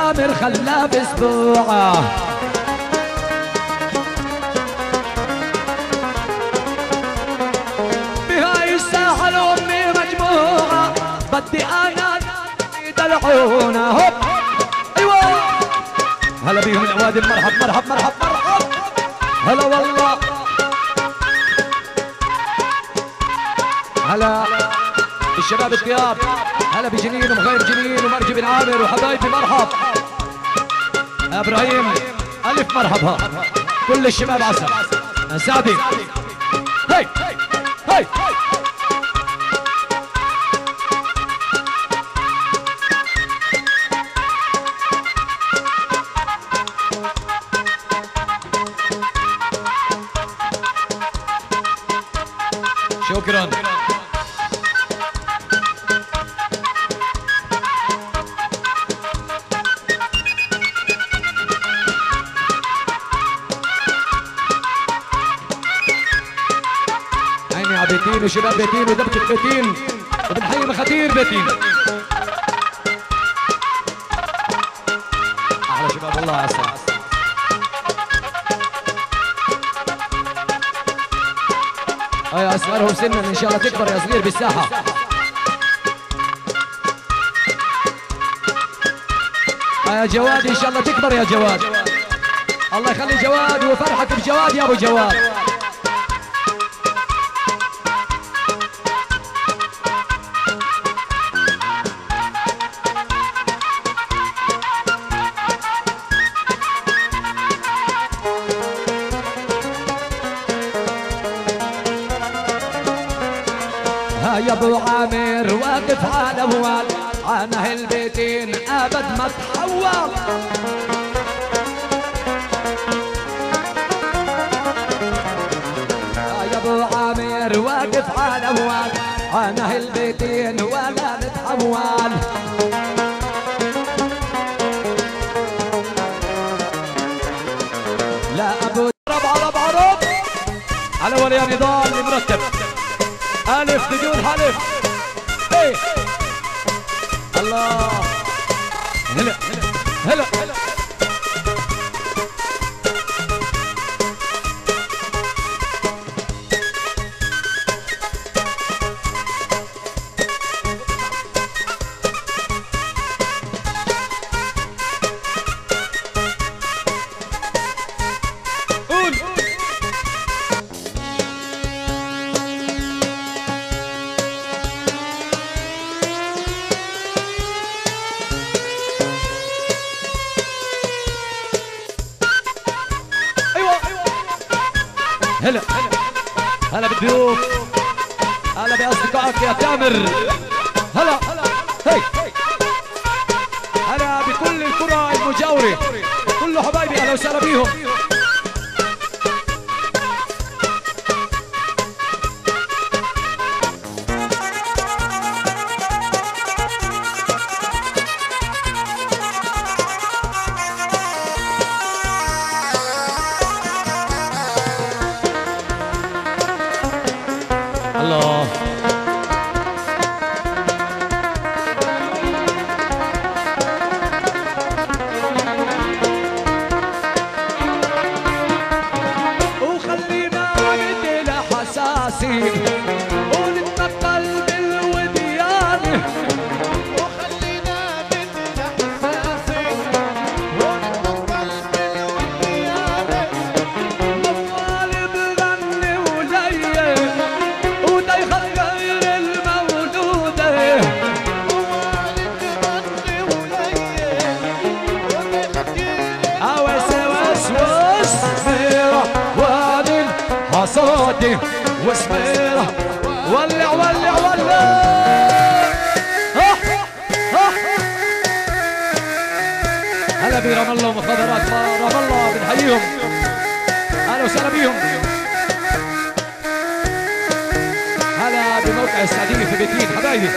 تامر خلاه باسبوعه. بهاي الساحة لأمي مجموعة بدي انا يدلعونا هوب. ايوه هلا بيهم الأوادم. مرحب مرحب مرحب مرحب. هلا والله. هلا الشباب الثياب. هلا بجنين ومغير جنين ومرجي بن عامر وحبايبي. مرحب ابراهيم الف مرحبا. كل الشباب عسل. سعدي هي هي. شكرا. عيني على بيتين وشباب بيتين ودبكة بيتين وبنحيي مخاتير بيتين. احلى شباب الله عسى. يا اصغرهم سنا ان شاء الله تكبر يا صغير بالساحه. يا جواد ان شاء الله تكبر يا جواد. الله يخلي جواد وفرحك بجواد يا ابو جواد. يا ابو عامر واقف على موال عن اهل بيتين ابد ما تحول. يا ابو عامر واقف على موال عن اهل بيتين ولا نتحول. لا ابو ضرب على بعرض على ولي نضال اللي مرتب ألف بدون حلف. ايه الله. هلا هلا هلا. هلا هلا بالضيوف. هلا باصدقائك يا تامر. هلا هي. هلا بكل القرى المجاوره كل حبايبي. اهلا وسهلا بيهم. الله وخلينا ندي حساسين ونتنقل بالوديان. وخلينا ندي حساسين ونتنقل بالوديان. موال بغني وليل ودا يغير المولودة. اوس اوس وس سميرة وادي الحصادي وسميرة ولع ولع ولع. هلا برام الله ومخابرات رام الله بنحييهم. اهلا وسهلا بيهم. هلا بموقع السعدية في بيتين حبايبي.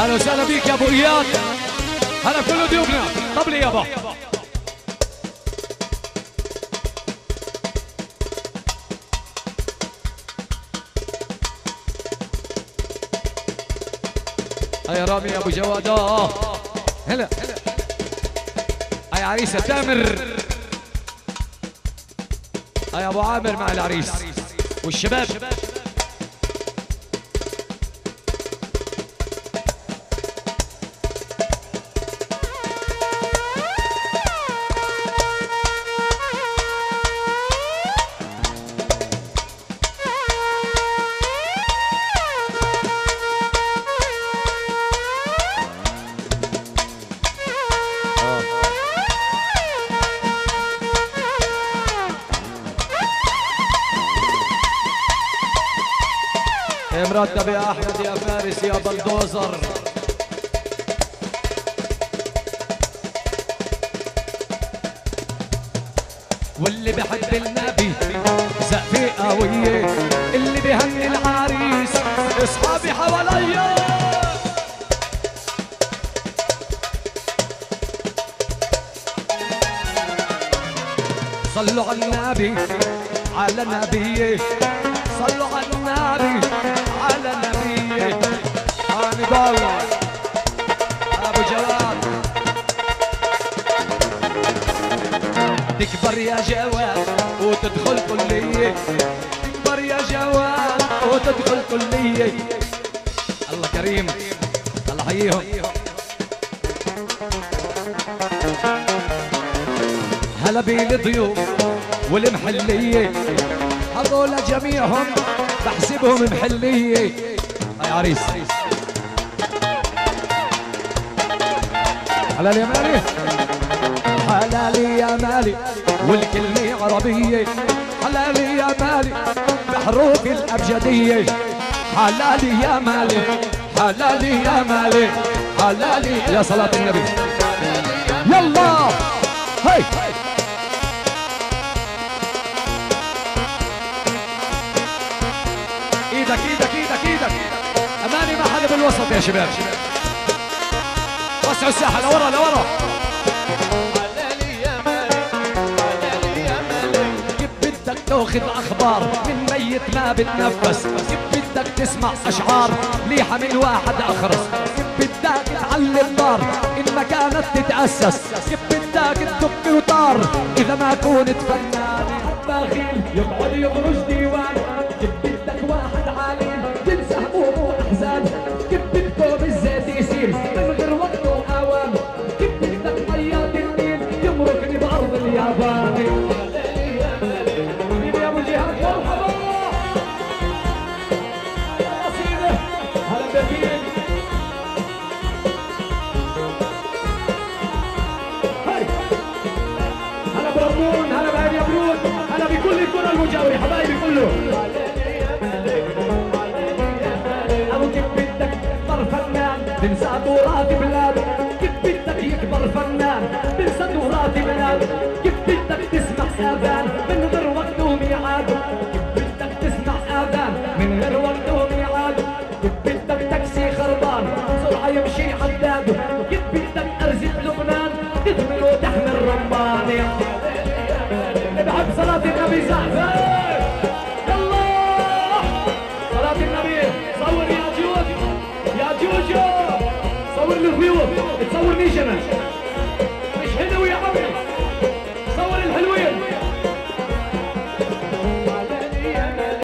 اهلا وسهلا بيك يا ابو اياد. هلا كل ضيوفنا قبلي يابا. هيا رامي يا ابو جواد. هلا هيا عريسه تامر. هيا ابو عامر مع العريس والشباب. مرتب يا احمد يا فارس يا بلدوزر. واللي بحب النبي سقفي قوية، اللي بهني العريس اصحابي حواليا. صلوا على النبي على نبيه، صلوا على النبي على نبيه. هاني ضل ابو جواد. تكبر يا جواد وتدخل كلية، تكبر يا جواد وتدخل كلية. الله كريم الله حييهم. هلا بالضيوف والمحلية، هذول جميعهم بحسبهم محلية. يا عريس حلال يا مالي، حلالي يا مالي والكلمة عربية. حلالي يا مالي بحروف الأبجدية. حلالي يا مالي، حلالي يا مالي، حلالي يا صلاة النبي. يلا هي ايدك ايدك ايدك ايدك. اماني ما حدا بالوسط يا شباب. وسعوا الساحه لورا لورا. حلالي يا مالك حلالي يا مالك. كيف بدك تاخذ اخبار من ميت ما بتنفس؟ كيف بدك تسمع اشعار ليحه من واحد اخرس؟ كيف بدك تعلم دار ان ما كانت تتاسس؟ كيف بدك تدق وطار اذا ما كنت فنان؟ بخيل يقعد يبرج ديوان. كيف بدك واحد عالم تنسى هموم واحزان؟ كيف بدكم الزيت يسيل من غير وقت واوان؟ كيف بدك طياد النيل يمرقني بارض اليابان؟ يا ابو جهاد مرحبا. هلا بمين؟ هلا برمون، هلا بعين يا برود، هلا بكل الكرة المجاورة حبايبي كله. أبو كيف بدك تكبر فنان تنسى دورات بلاد؟ كيف بدك يكبر فنان تنسى دورات بلاد؟ كيف بدك تسمع آذان من غير وقت وميعاد؟ كيف بدك تسمع آذان من غير وقت وميعاد؟ كيف بدك تاكسي خربان سرعة يمشي حداد؟ كيف بدك أرزق لبنان تدمن وتحمل رمان؟ بحب صلاة النبي زعفان. يلا صلاة النبي. صور يا جود يا جوجو، صور الخيوط تصور مين جمال.